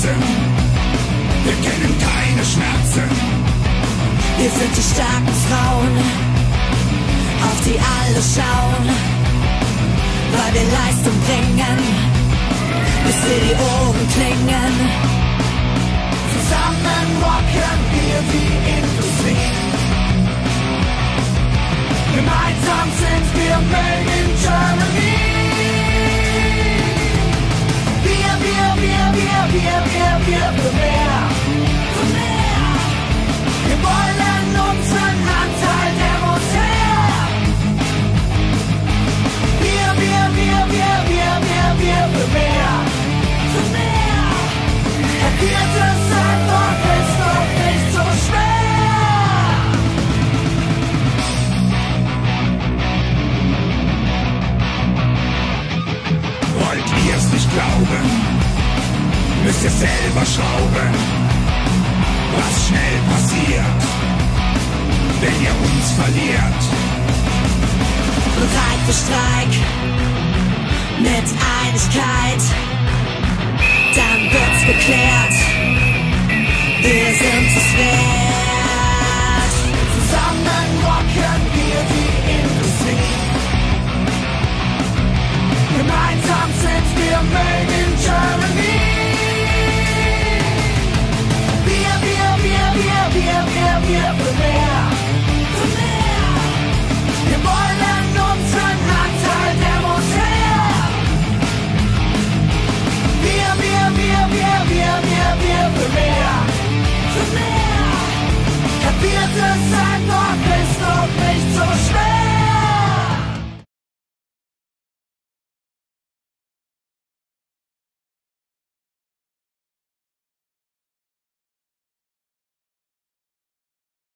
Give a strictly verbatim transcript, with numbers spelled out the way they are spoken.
Herzen, wir kennen keine Schmerzen. Wir sind die starken Frauen, auf die alle schauen, weil wir Leistung bringen, bis dir die Ohren klingen. Zusammen rocken wir die Industrie. Gemeinsam sind wir Made in Germany. Wir, wir, wir, wir, wir, wir, wir für mehr, für mehr. Wir wollen unseren Anteil, der muss her. Wir, wir, wir, wir, wir, wir, wir für mehr, für mehr. Da wird es einfach, ist doch nicht so schwer. Wollt ihr es nicht glauben, müsst ihr selber schrauben, was schnell passiert, wenn ihr uns verliert. Bereit für Streik, mit Einigkeit.